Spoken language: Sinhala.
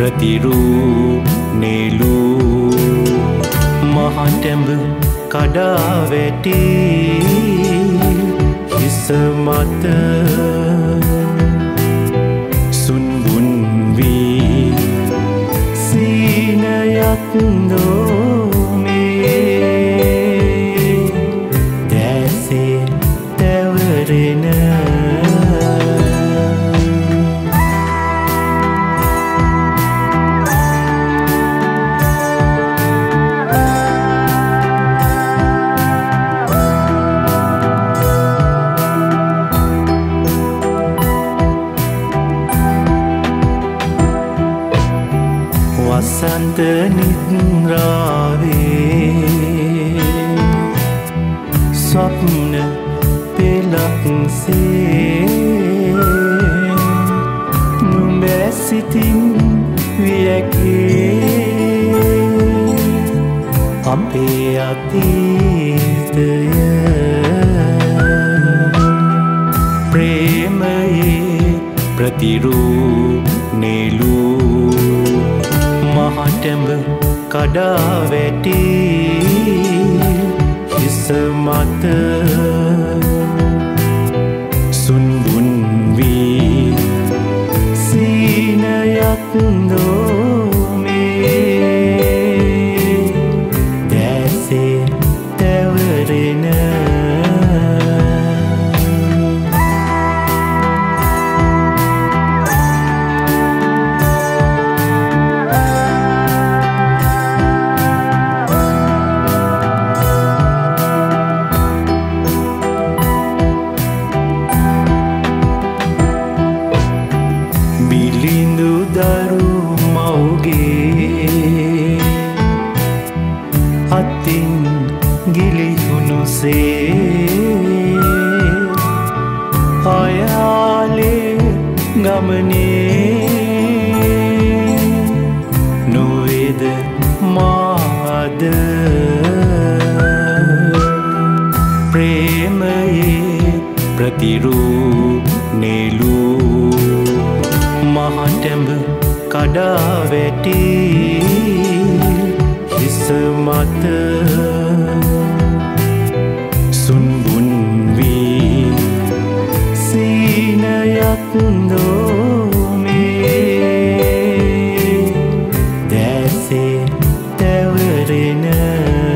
ප්‍රතිරූ නෙලූ මහටැඹ කඩා වැටි හිස මත සුන්බුන් වී සීනයක් දෝමේ දැසේ තැවරෙන වසන්ත නිද්‍රාවේ ස්වප්න පෙළක්සේ නුඹ සිතින් වියකේ අපේ අතීතය ප්‍රේමයේ ප්‍රතිරූ නෙලූ මහටැඹ කඩා වැටි හිස මත සුන්බුන් වී සීනයක් දෝමේ දැසේ තැවරෙන බිලිඳු දරු මව්ගේ අතින් ගිලිහුණුසේ අයාලේ ගමනේ නොවේද මාද ප්‍රේමයේ ප්‍රතිරූ නෙලූ මහටැඹ කඩා වැටි හිස මත සුන්බුන් වී සීනයක් දෝමේ දැසේ තැවරෙන